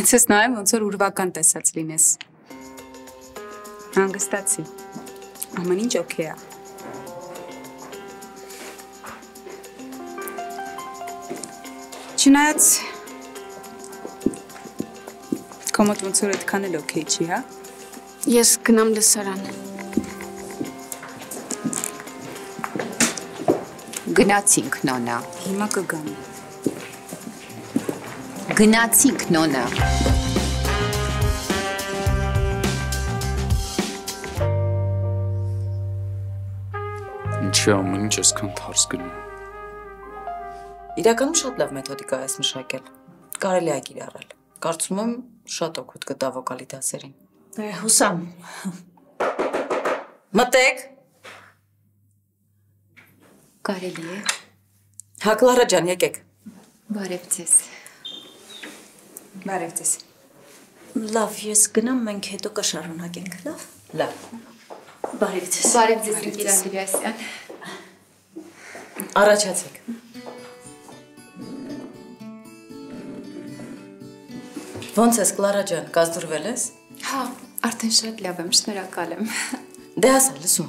Բայց ես նայեմ ոնց որ ուրվական տեսած լինես։ Հանգստացի։ Ամեն ինչ օքեյ է։ Չնայած քո մոտ ոնց որ այդքան էլ օքեյ չի, հա։ Ես գնամ լսարան։ Գնացինք, նոնա։ Հիմա կգամ։ Գնացինք, նոնա։ Ինչի ամեն ինչ այսքան թարս գնում։ Իրականում շատ լավ մեթոդիկա ես մշակել։ Կարելի է կիրառել։ Կարծում եմ շատ օգուտ կտա վոկալի դասերին։ Հուսամ։ Մտեք։ Կարելի է։ Հա, Կլարա ջան, եկեք։ Բարև ձեզ։ Բարև ձեզ։ Լավ, ես գնամ, մենք հետո կշարունակենք, լավ։ Լավ։ Բարև ձեզ։ Բարև ձեզ, Ինգիր Անդրեասյան։ Առաջացեք։ Ոնց ես, Կլարա ջան, կազդուրվել ես։ Հա, արդեն շատ լավ եմ, շնորհակալ եմ։ Դե ասա, լսում։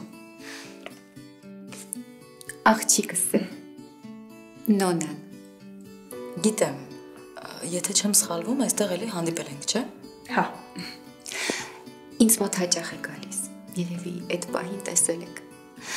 Աղջիկս է։ Նոնան։ Գիտեմ, եթե չեմ սխալվում, այստեղ էլի հանդիպել ենք, չէ։ Հա։ Ինձ մոտ հաճախ է գալիս։ Երևի այդ պահին տեսել եք։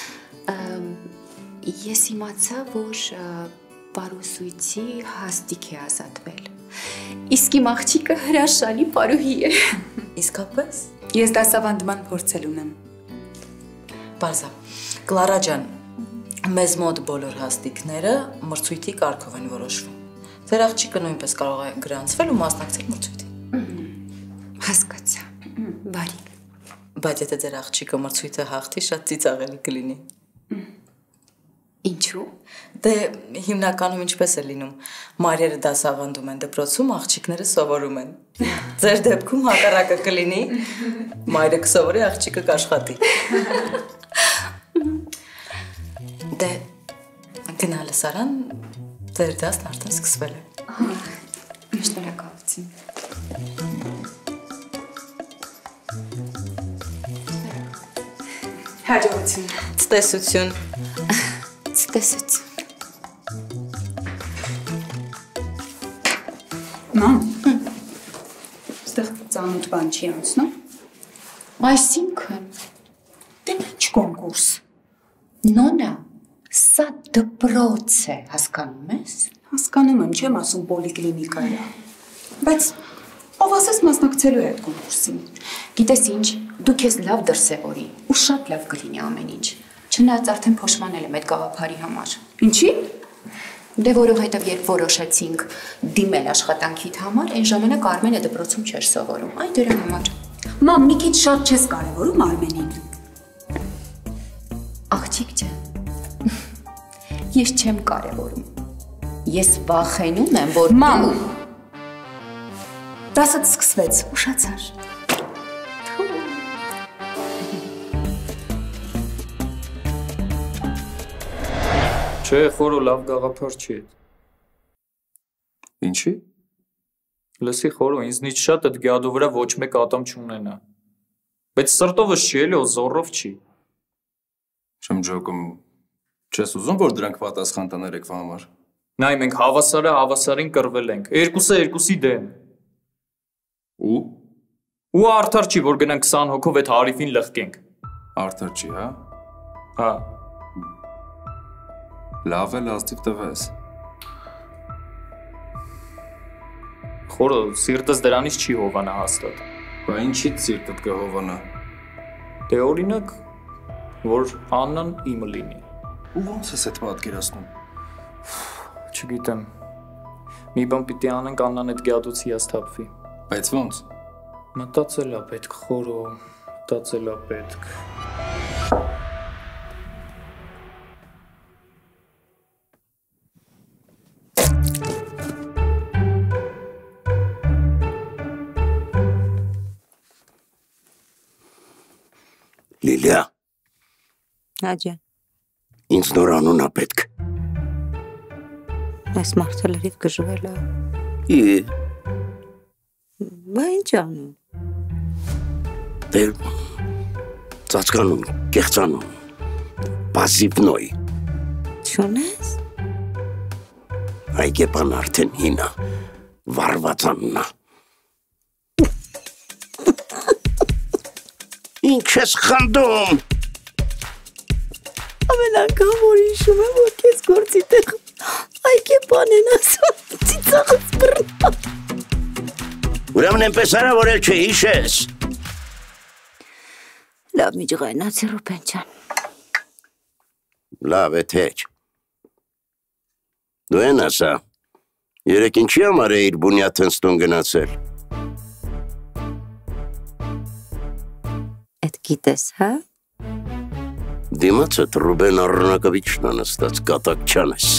Ես իմացա, որ պարուսույցի հաստիք է ազատվել։ Իսկ իմ աղջիկը հրաշալի պարուհի է։ Իսկապես։ Ես դասավանդման փորձել ունեմ։ Բարձա, Կլարա ջան, մեզ մոտ բոլոր հաստիկները մրցույթի կարգով են որոշվում։ Ձեր աղջիկը նույնպես կարող է գրանցվել ու մասնակցել մրցույթին։ Հասկացա։ Բարի։ Բայց եթե ձեր աղջիկը մրցույթը հաղթի, շատ ծիծաղելի կլինի։ Ինչու։ Դե հիմնականում ինչպես է լինում։ Մայրերը դասավանդում են դպրոցում, աղջիկները սովորում են։ Ձեր դեպքում հակառակը կլինի։ Մայրը կսովորի, աղջիկը կաշխատի։ Դե գնա լսարան, ձեր դասն արդեն սկսվել է։ Շնորհակալություն։ Հաջողություն։ Ցտեսություն։ Ցտեսություն։ Մամ։ Ստեղ ծանոթ բան չի անցնում։ Այսինքն, Դե ինչ կոնկուրս։ նոնա, սա դպրոց է, հասկանում ես։ Հասկանում եմ, չեմ ասում պոլիկլինիկա է։ Բայց ով ասես մասնակցելու է այդ կոնկուրսին։ Գիտես ինչ, դու քեզ լավ դրսևորի ու շատ լավ կլինի ամեն ինչ։ Չնայած արդեն փոշմանել եմ այդ գաղափարի համար։ Ինչի։ Դե որովհետև երբ որոշեցինք դիմել աշխատանքիդ համար, այն ժամանակ Արմենը դպրոցում չէր սովորում, այն դրա համար։ Մամ, մի քիչ շատ չես կարևորում Արմենին։ Աղջիկ ջան, ես չեմ կարևորում։ Ես վախենում եմ, որ Մամ, դասը սկսվեց, ուշացար։ Չէ, խորը լավ գաղափար չի այդ։ Ինչի։ Լսի խորը, ինձնից շատ այդ գյադու վրա ոչ մեկ ատամ չունենա։ Բայց սրտովս չի էլի, ու զոռով չի։ Չեմ ջոկում, չես ուզում, որ դրանք պատասխան տան երեկվա համար։ Նայ, մենք հավասարը հավասարին կռվել ենք, երկուսը երկուսի դեմ։ Ու։ Ու արդար չի, որ գնանք 20 հոգով այդ հարիվին լղկենք։ Արդար չի, հա։ Հա։ Լավ է, լաստիվ տվես։ Խորը, սիրտս դրանից չի հովանա հաստատ։ Բա ինչից սիրտդ կհովանա։ Դե օրինակ, որ Աննան իմը լինի։ Ու ոնց ես այդ պատկերացնում։ Չգիտեմ։ Մի բան պիտի անենք Աննան այդ գյադուց հիասթափվի։ Բայց ոնց։ Մտածել է պետք, խորո, մտածել է պետք։ Լիլիա։ Աջա։ Ինձ նոր անուն է պետք։ Այս մարդը լրիվ գժվել է։ Բա ինչ անում։ Դե ծածկանում, կեղծանում, պասիվնոյ։ Չունես։ Այգեպան արդեն հինա, վարվածաննա։ Ինչ ես խնդում։ Ամեն անգամ որ հիշում եմ, որ քեզ գործի տեղ այգեպան են ասում, ծիծաղս բռնա։ Ուրեմն այնպես արա, որ էլ չհիշես։ Լավ մի ջղայնացի Ռուբեն ջան։ Լավ է թեջ։ Դու են ասա, երեկ ինչի համար էիր բունյաթնստուն գնացել։ Էդ գիտես, հա։ Դիմացդ Ռուբեն Առնակովիչն անստած կատակ չանես։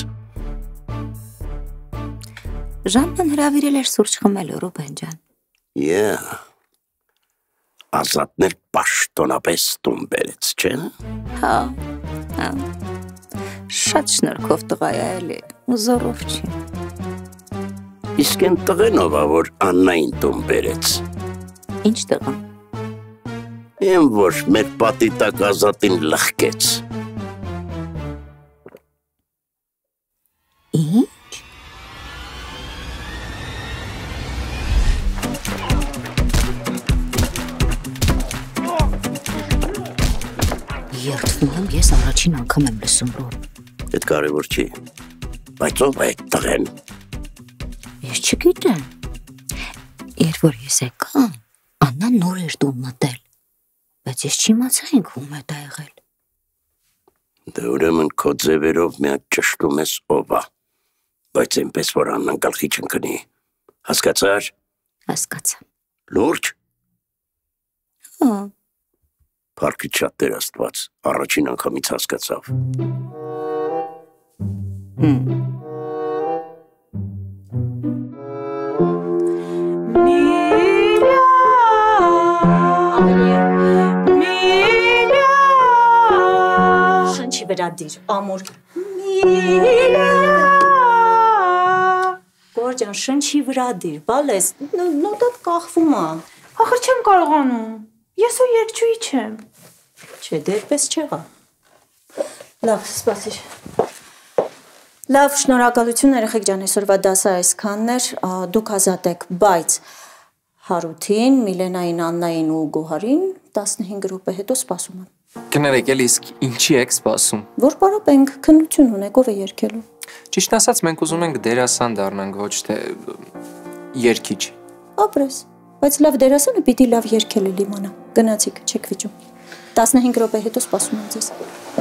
Ժաննան հրավիրել էր սուրճ խմելու Ռուբեն ջան։ Ազատներ պաշտոնապես տուն բերեց, չէ՞։ Հա։ Շատ շնորհքով տղա է էլի, ու զորով չի։ Իսկ են տղենով ա, որ Աննային տուն բերեց։ Ինչ տղա։ Եմ որ մեր պատի տակ Ազատին լխկեց։ Ինչ։ Երդվում եմ, ես առաջին անգամ եմ լսում Ռոբ։ Էդ կարևոր չի, բայց ով է այդ տղեն։ Ես չգիտեմ։ Երբ որ ես եկա, Աննան նոր էր տուն մտել, բայց ես չիմացա ինք ում է դա եղել։ Դե ուրեմն քո ձևերով մի հատ ճշտում ես ով ա, բայց այնպես որ Աննան գլխի չընկնի, հասկացար։ Հասկացա։ Լուրջ։ Հա։ Փառքի շատ Տեր Աստված, առաջին անգամից հասկացավ։ Շնչի վրա դիր, ամուր։ Գորջան, շնչի վրա դիր, բալես, նոտատ կախվում ա։ Ախր չեմ կարողանում, ես ու երկչուի չեմ։ Չէ, դերպես չեղա։ Լավ, սպասիր։ Լավ, շնորհակալություն երեխեք ջան, այսօրվա դասը այսքանն էր, դուք ազատ եք, բայց Հարութին, Միլենային, Աննային ու Գոհարին 15 րոպե հետո սպասում են։ Կներեք էլ իսկ ինչի եք սպասում։ Որ պարապենք, քննություն ունեք, ով է երգելու։ Ճիշտ ասած, մենք ուզում ենք դերասան դառնանք, ոչ թե երգիչ։ Ապրես, բայց լավ դերասանը պիտի լավ երգել էլ իմանա։ Գնացիք, չեք վիճում։ 15 րոպե հետո սպասում եմ ձեզ։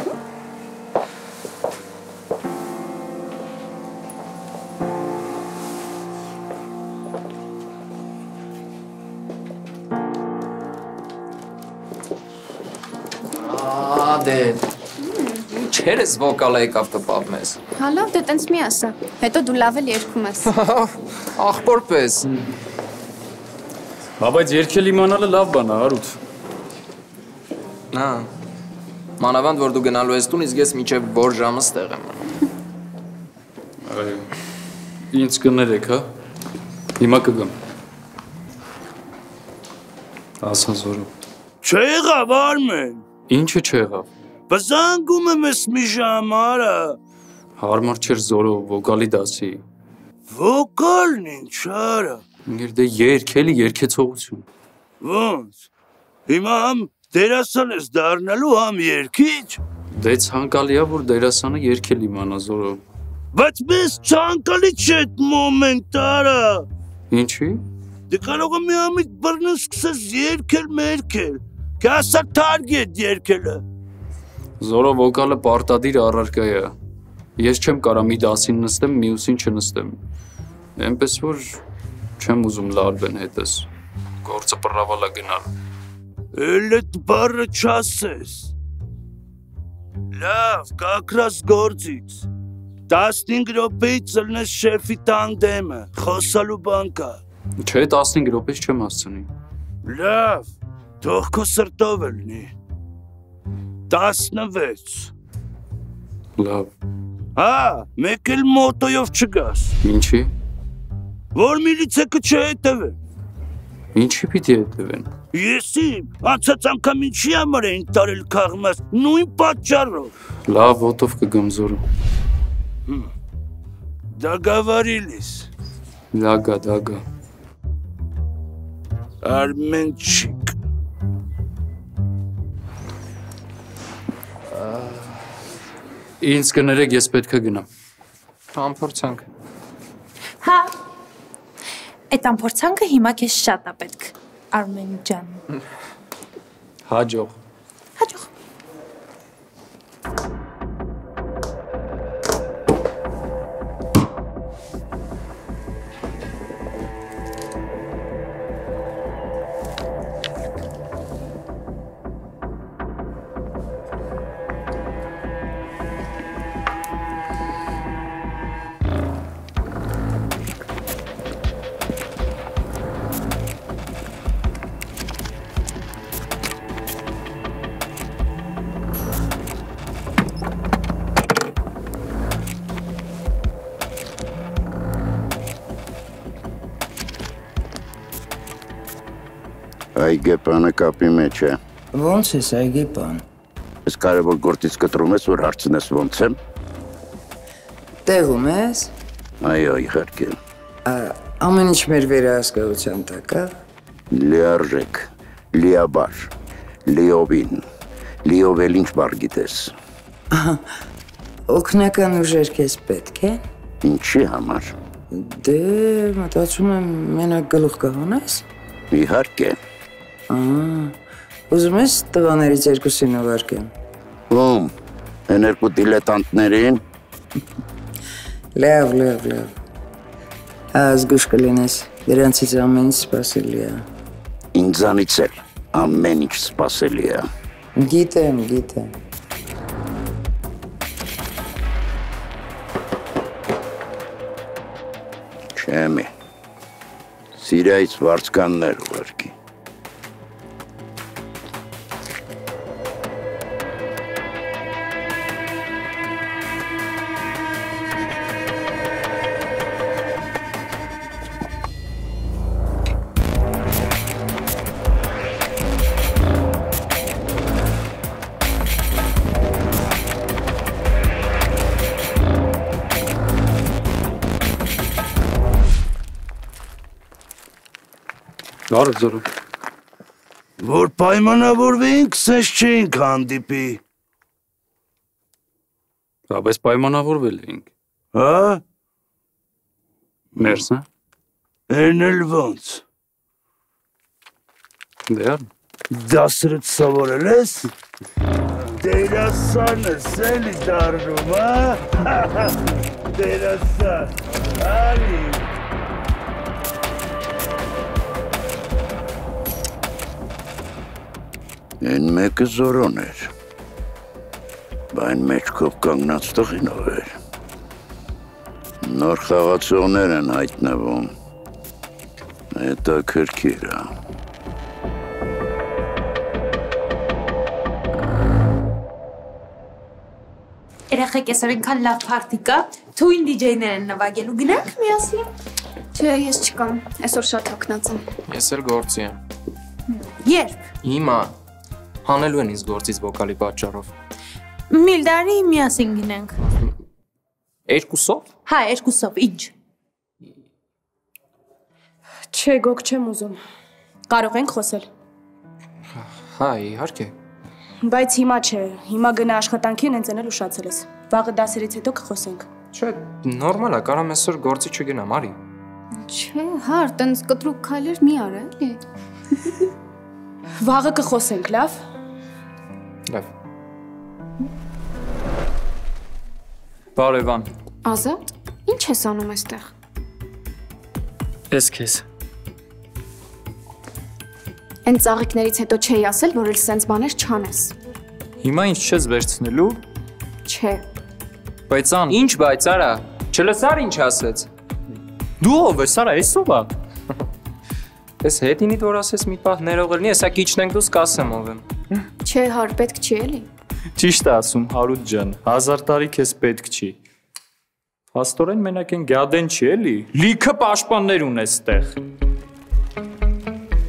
Դե չեր ես վոկալը եկավ տպավ մեզ։ Հա լավ, դե տենց մի ասա, հետո դու լավ էլ երգում ես։ Ախպոր պես։ Հա, բայց երգել իմանալը լավ բան է, Հարութ։ Հա, մանավանդ, որ դու գնալու ես տուն, իսկ ես մինչև որ ժամը ստեղ եմ մնում։ Այո, ինձ կներեք, հա, հիմա կգամ։ Ասա զորով։ Չեղավ Արմեն։ Ինչը չեղավ։ Բզանգում եմ ես մի ժամարա։ Հարմար չեր զորով, վոկալի դասի։ Վոկալն ինչ արա։ Դե երգելի երգեցողություն։ Ոնց։ Հիմա համ դերասան ես դառնալու, համ երգիչ։ Դե ցանկալի է, որ դերասանը երգել իմանա զորով։ Բայց մեզ ցանկալի չէ այդ մոմենտ արա։ Ինչի։ Դե կարող եմ մի ամիտ բռնես սկսես երգել մերգել։ Կասա թարգետ երգելը։ Զորով վոկալը պարտադիր առարկա է։ Ես չեմ կարա մի դասին նստեմ, մյուսին չնստեմ։ Էնպես որ չեմ ուզում լարվեն հետս։ Գործը պռավալա գնալ։ Էլ էդ բառը չասես։ Լավ, կակրաս գործից։ 15 րոպեից ծլնես շեֆի տանդեմը, խոսալու բան կա։ Չէ, 15 րոպեից չեմ հասցնի։ Լավ, թող քո սրտով ելնի։ 16։ Լավ։ Հա, մեկ էլ մոտոյով չգաս։ Ինչի։ Որ միլիցեքը չհետևե։ Ինչի պիտի հետևեն։ Եսի, անցած անգամ ինչի համար էինք տարել քաղմաս, նույն պատճառով։ Լավ ոտով կգամ Զորո։ Դագավարիլիս։ Դագա։ Արմենչիկ։ Ինձ կներեք, ես պետք է գնամ։ Ամփորձանք։ Հա։ Այդ ամփորձանքը հիմա քեզ շատ է պետք, Արմեն ջան։ Հաջող։ Այգեպանը կապի մեջ է։ Ոնց ես այգեպան։ Ես կարևոր գործից կտրում ես, որ հարցնես ոնց եմ։ Տեղում ես։ Այո, իհարկե։ Ամեն ինչ մեր վերահսկողության տակ է։ Լիարժեք, լիաբար, լիովին, լիովել ինչ բառ գիտես։ Օգնական ուժեր քեզ պետք է։ Ինչի համար։ Դե մտածում եմ մենակ գլուխ կհանես։ Իհարկե։ Ուզում ես տղաներից երկուսին ուղարկեմ։ Ում, են երկու դիլետանտներին։ Լավ։ Ազգուշ կլինես, դրանցից ամեն ինչ սպասելի է։ Ինձանից էլ ամեն ինչ սպասելի է։ Գիտեմ։ Չեմի, սիրայից վարձկաններ ուղարկի։ Բարև Զորո։ Որ պայմանավորվեինք, սենց չէինք հանդիպի։ Բայց պայմանավորվել էինք։ Հա։ Մերս, հա։ Էն էլ ոնց։ Դե դասրդ սովորել ես։ Դերասան ես էլի դառնում, հա։ Դերասան, արի։ Են մեկը Զորոն էր, բայն մեջքով կանգնած տղինով էր, նոր խաղացողներ են հայտնվում, հետաքրքիր է։ Երեխեք ես այնքան լավ փարթի կա, թույն դիջեյներ են նվագելու, գնանք միասին։ Չէ, ես չկամ, այսօր շատ հոգնած եմ։ Ես էլ գործի եմ։ Երբ։ Հիմա հանելու են ինձ գործից վոկալի պատճառով։ Միլդարի միասին գնանք։ Երկուսով։ Հա, երկուսով, ինչ։ Չէ, գոք չեմ ուզում։ Կարող ենք խոսել։ Հա, իհարկե։ Բայց հիմա չէ, հիմա գնա աշխատանքին հենց էլ ուշացել ես։ Վաղը դասերից հետո կխոսենք։ Չէ, նորմալ է, կարամ այսօր գործի չգնամ, արի։ Չէ, հար, տենց կտրուկ քայլեր մի արա, էլի։ Վաղը կխոսենք, լավ։ Լավ։ Բարևան։ Ազատ, ինչ ես անում այստեղ։ Ես քեզ։ Այն ծաղիկներից հետո չէի ասել, որ էլ սենց բաներ չանես։ Հիմա ինչ չես վերցնելու։ Չէ։ Բայց ան, ինչ բայց արա, չլսար ինչ ասեց։ Դու ով ես, արա, ես ով եմ։ Ես հետինիդ որ ասես մի պահ ներողելնի, հեսա քիչնենք դուս կասեմ ով եմ։ Չէ, հար, պետք չի էլի։ Ճիշտ է ասում, Հարութ ջան, 1000 տարի քեզ պետք չի։ Փաստորեն մենակ են գյադեն չի էլի։ Լիքը պաշտպաններ ունես այդտեղ։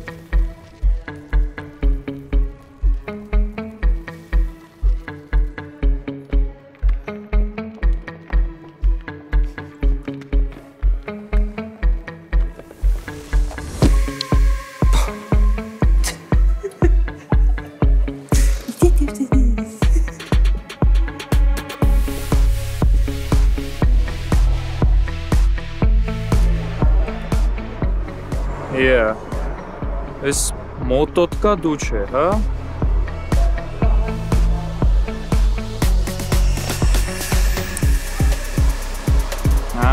Էս մոտոտկա դու չէ, հա? Հա։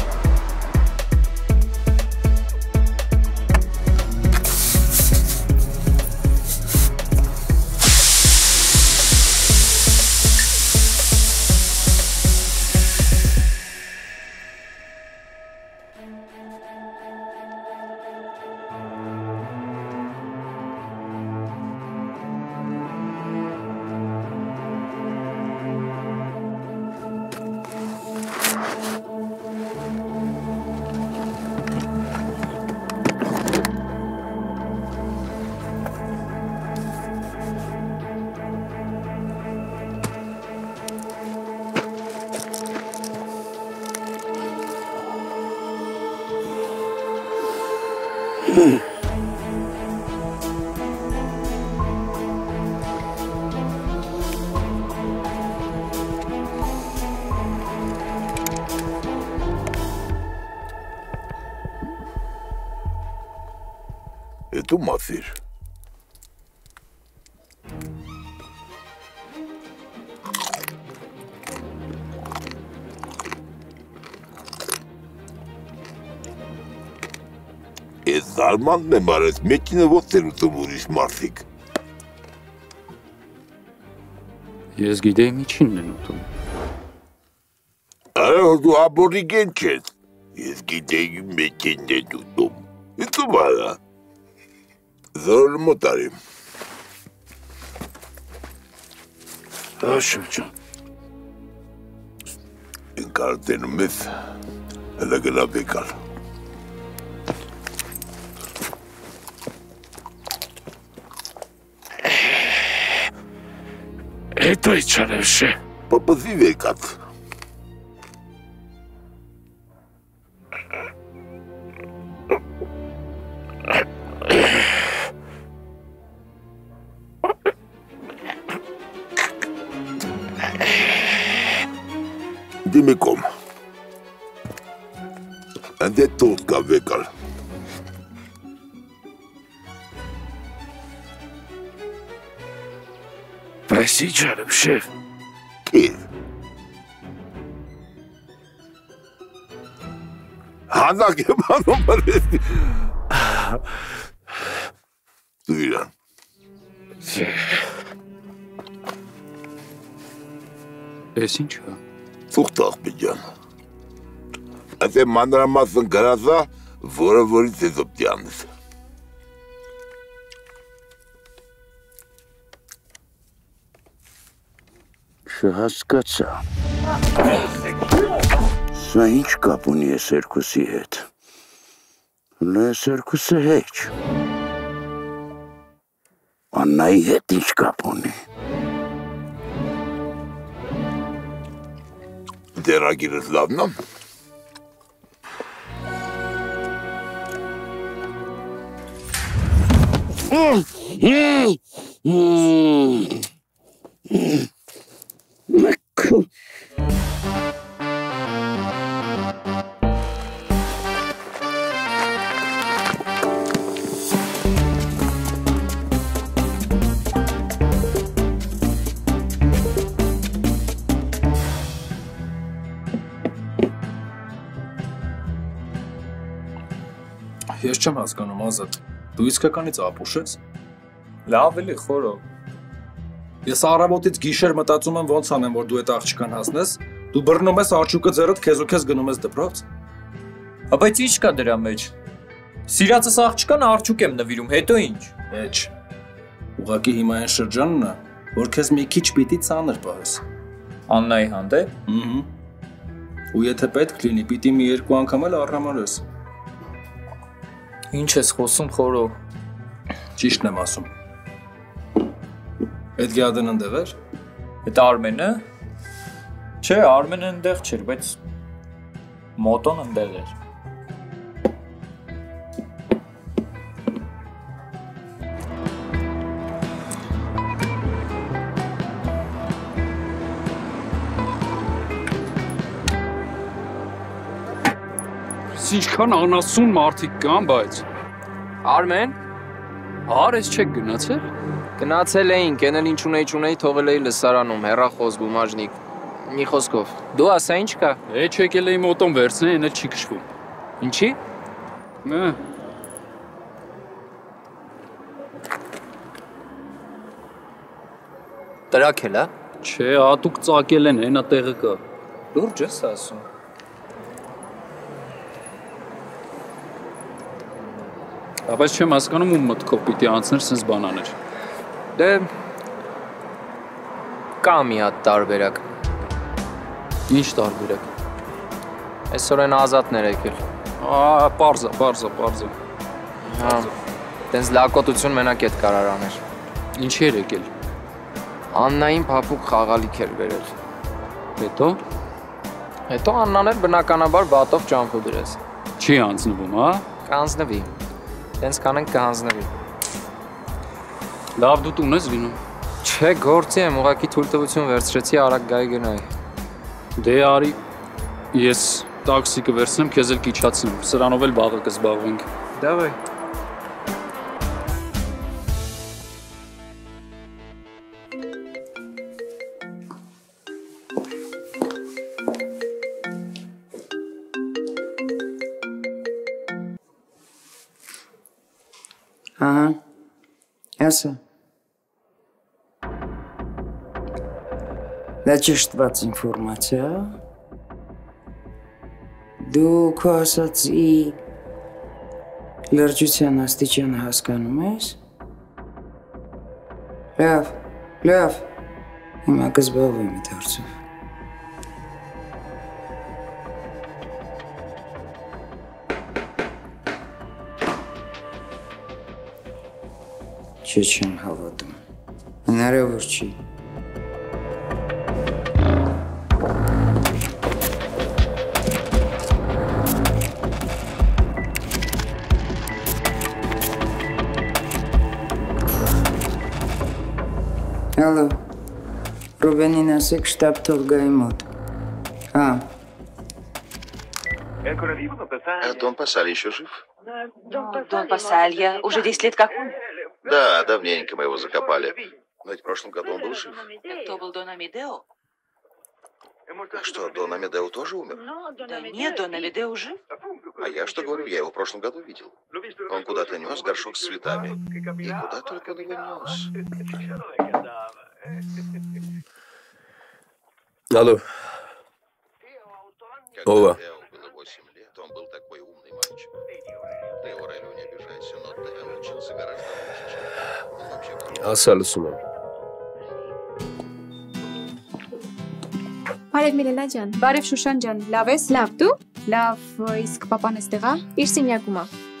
Эту мафир. Ես զարմանն եմ արես, մեկինը ոնց են ուտում ուրիշ մարդիկ։ Ես գիտեի միջինն են ուտում։ Արա որ դու աբորիգեն չես, ես գիտեի մեկինն են ուտում։ Ուտում արա։ Զորը մոտ արիմ։ Աշոջան։ Ինքար տենում ես, հլը գնա բեկալ։ Это и чаревше. Попази векат. Dimecom. Ande tot ca vecal. Просичарым, шеф. Кир. Hana kemanım var. Duyuran. Էս ինչ է։ Ծուխտախ բիջան։ Ասե մանրամասն գրազա, որը որից է զոպտյանս։ Չհասկացա։ Սա ինչ կապ ունի ես երկուսի հետ։ Ես երկուսը հեչ։ Աննայի հետ ինչ կապ ունի։ Դերագիրս լավն է։ Մաքու։ Ես չեմ հասկանում, Ազատ, դու իսկականից ապուշ ես։ Լավ էլի, խորո։ Ես առավոտից գիշեր մտածում եմ ոնց անեմ, որ դու այդ աղջկան հասնես, դու բռնում ես արջուկը ձեռդ, քեզ ու քեզ գնում ես դպրոց։ Բայց ինչ կա դրա մեջ։ Սիրածս աղջկան արջուկ եմ նվիրում, հետո ինչ։ Էջ։ Ուղղակի հիմա այն շրջանն է, որ քեզ մի քիչ պիտի ծանր պահես։ Աննայի հանդեպ։ Ու եթե պետք լինի, պիտի մի երկու անգամ էլ առհամարես։ Ինչ ես խոսում, խորո։ Ճիշտն եմ ասում։ Այդ գյադն ընդեղ էր։ Այդ Արմենը։ Չէ, Արմենը ընդեղ չէր, բայց մոտոն ընդեղ էր։ Ինչքան անասուն մարդիկ կան, բայց Արմեն, Արես չեք գնացել։ Գնացել էինք, են էլ ինչ ունեի թողել էի լսարանում, հեռախոս, բումաժնիկ։ Մի խոսքով։ Դու ասա ինչ կա։ Հետ եկել էի մոտոն վերցնել, այն էլ չի քշվում։ Ինչի։ Տրակել է։ Չէ, հատուկ ծակել են, հենա տեղը կա։ Լուրջ ես ասում։ Բայց չեմ հասկանում ում մտքով պիտի անցներ սենց բանաներ։ Դե կա մի հատ տարբերակ։ Ինչ տարբերակ։ Այսօր են ազատներ եկել։ Պարզա։ Հա։ Տենց լակոտություն մենակ էդ կարար աներ։ Ինչի էր եկել։ Աննային փափուկ խաղալիք էր վերել։ Հետո Աննան էր բնականաբար վատով ճամփու դրեց։ Չի հանձնվում, հա։ Կանձնվի։ Տենց կանենք կհանձնվի։ Լավ դու տուն ես լինում։ Չէ, գործի եմ, ուղղակի թույլտվություն վերցրեցի արագ գայի գնայի։ Դե արի ես տաքսի կվերցնեմ, քեզ էլ կիչացնեմ։ Սրանով էլ վաղը կզբաղվենք։ Դավայ։ Ահա, ասա։ Դա ճշտված ինֆորմացիա։ Դու քո ասացի լրջության աստիճանը հասկանում ես։ Լավ, հիմա կզբաղվեմ այդ հարցով։ Չեմ հավատում։ Հնարավոր չի։ Ալո, Ռուբենին ասեք շտապ թող գայի մոտ։ Հա։ Дон Пассаль еще жив? Дон Пассалья уже 10 лет как умер. Да, давненько мы его закопали. Но ведь в прошлом году он был жив. Кто был Дон Амедео? А что, Дон Амедео тоже умер? Да нет, Дон Амедео жив. А я что говорю, я его в прошлом году видел. Он куда-то нес горшок с цветами. И куда только он его нес. Алло. Ова. Было 8 лет, он был такой умный мальчик. Ты, Орелио, не обижайся, но ты учился гораздо лучше, чем он вообще. Ասալսում եմ։ Բարև Միլենա ջան։ Բարև Շուշան ջան, լավ ես։ Լավ, դու։ Լավ, իսկ պապան էստեղ է։ Իր սենյակում է։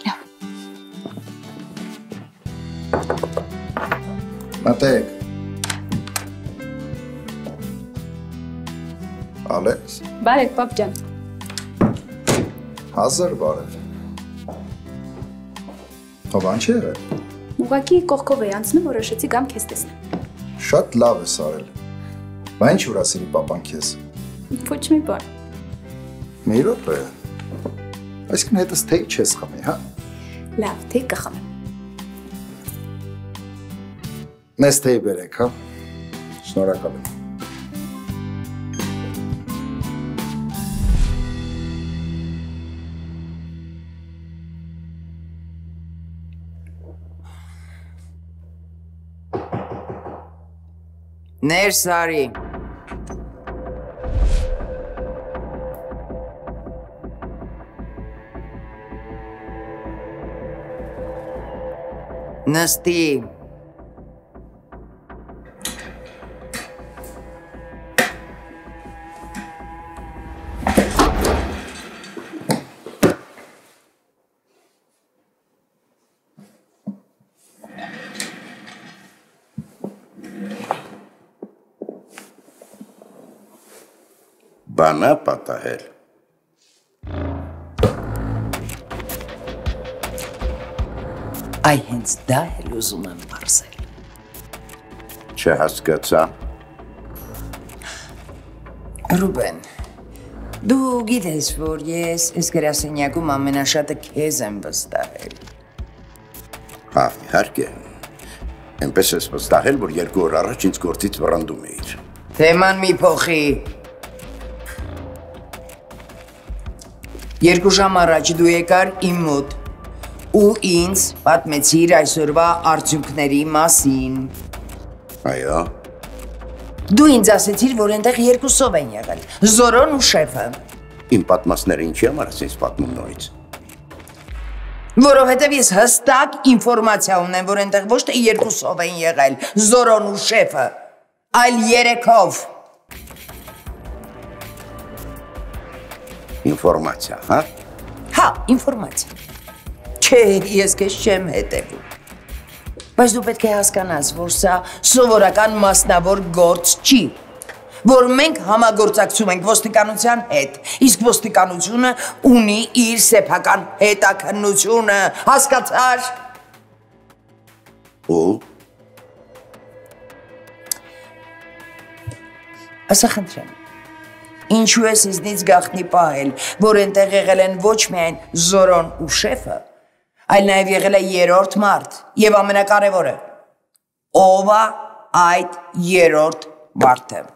Մտեք։ Ալեքս։ Բարև պապ ջան։ Հազար բարև։ Հովան չի եղել։ Ուղղակի կողքով էի անցնում, որոշեցի գամ քեզ տեսնեմ։ Շատ լավ ես արել։ Բա ինչ ուրասիրի պապան քեզ։ Ոչ մի բան։ Մի րոպե։ Այսինքն հետս թեյ չես խմի, հա։ Լավ, թեյ կխմեմ։ Մեզ թեյ բերեք, հա։ Շնորհակալ եմ։ Ներս արի։ Նստի։ Բանա պատահել։ Այ հենց դա էլ ուզում եմ պարզել։ Չհասկացա։ Ռուբեն, դու գիտես, որ ես այս գրասենյակում ամենաշատը քեզ եմ վստահել։ Հա, Իհարկե։ Էնպես ես վստահել, որ 2 օր առաջ ինձ գործից վռնդում էիր։ Թեման մի փոխի։ 2 ժամ առաջ դու եկար իմ մոտ ու ինձ պատմեցիր այսօրվա արդյունքների մասին։ Այո։ Դու ինձ ասեցիր, որ այնտեղ 2-ով են եղել, Զորոն ու շեֆը։ Իմ պատմածները ինչի համար ես ինձ պատմում նորից։ Որովհետև ես հստակ ինֆորմացիա ունեմ, որ այնտեղ ոչ թե 2-ով են եղել, Զորոն ու շեֆը, այլ 3-ով։ Ինֆորմացիա, հա։ Հա, ինֆորմացիա։ Չէ, ես քեզ չեմ հետևում։ Բայց դու պետք է հասկանաս, որ սա սովորական մասնավոր գործ չի, որ մենք համագործակցում ենք ոստիկանության հետ, իսկ ոստիկանությունը ունի իր սեփական հետաքննությունը, հասկացար։ Ու Ասա խնդրեմ, ինչու ես իզնից գաղտնի պահել, որ այնտեղ եղել են ոչ միայն Զորոն ու շեֆը, այլ նաև եղել է 3-րդ մարդ և ամենակարևորը, ով է այդ 3-րդ մարդը։